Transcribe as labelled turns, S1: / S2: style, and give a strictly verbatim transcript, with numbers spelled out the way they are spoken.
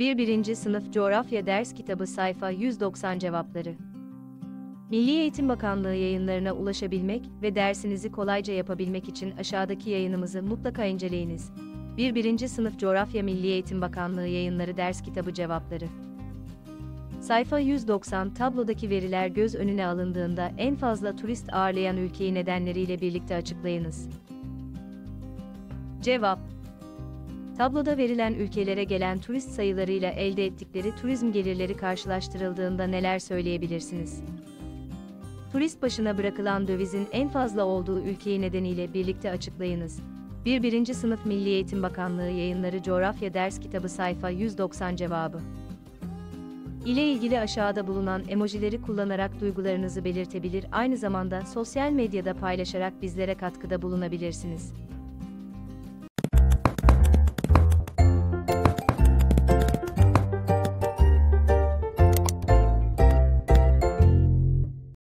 S1: bir birinci Sınıf Coğrafya Ders Kitabı Sayfa yüz doksan Cevapları. Milli Eğitim Bakanlığı yayınlarına ulaşabilmek ve dersinizi kolayca yapabilmek için aşağıdaki yayınımızı mutlaka inceleyiniz. bir birinci Sınıf Coğrafya Milli Eğitim Bakanlığı Yayınları Ders Kitabı Cevapları. Sayfa yüz doksan Tablodaki veriler göz önüne alındığında en fazla turist ağırlayan ülkeyi nedenleriyle birlikte açıklayınız. Cevap: Tabloda verilen ülkelere gelen turist sayılarıyla elde ettikleri turizm gelirleri karşılaştırıldığında neler söyleyebilirsiniz? Turist başına bırakılan dövizin en fazla olduğu ülkeyi nedeniyle birlikte açıklayınız. bir birinci Sınıf Milli Eğitim Bakanlığı Yayınları Coğrafya Ders Kitabı Sayfa yüz doksan Cevabı ile ilgili aşağıda bulunan emojileri kullanarak duygularınızı belirtebilir, aynı zamanda sosyal medyada paylaşarak bizlere katkıda bulunabilirsiniz.